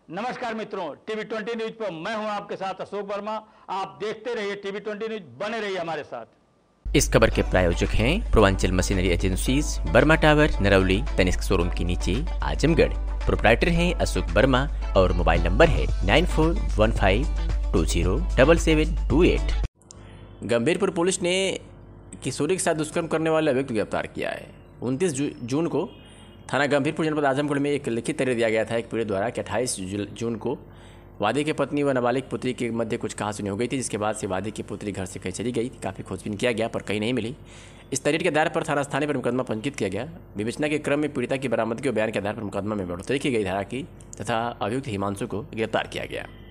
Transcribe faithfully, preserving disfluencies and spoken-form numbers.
नमस्कार मित्रों, TV twenty news पर मैं हूं आपके साथ अशोक वर्मा। आप देखते रहिए टीवी ट्वेंटी न्यूज, बने रहिए हमारे साथ। इस खबर के प्रायोजक हैं Purvanchal machinery agencies, Burma tower, Narauli, Tanishq showroom के नीचे, आजमगढ़। प्रोप्राइटर हैं अशोक वर्मा और मोबाइल नंबर है nine four one five two zero double seven two eight. Gambhirpur police ने किशोरी के साथ दुष्कर्म करने वाला व्यक्ति गिरफ्तार किया है। उनतीस जू, जून को थाना गंभीरपुर जनपद आजमगढ़ में एक लिखित तहरीर दिया गया था एक पीड़ित द्वारा कि अट्ठाईस जून को वादी के पत्नी व नाबालिग पुत्री के मध्य कुछ कहासुनी हो गई थी, जिसके बाद से वादी की पुत्री घर से कहीं चली गई। काफ़ी खोजबीन किया गया पर कहीं नहीं मिली। इस तहरीर के आधार पर थाना स्थानीय पर मुकदमा पंजीकृत किया गया। विवेचना के क्रम में पीड़िता की बरामदगी और बयान के आधार पर मुकदमा में बढ़ोतरी की गई धारा की तथा अभियुक्त हिमांशु को गिरफ्तार किया गया।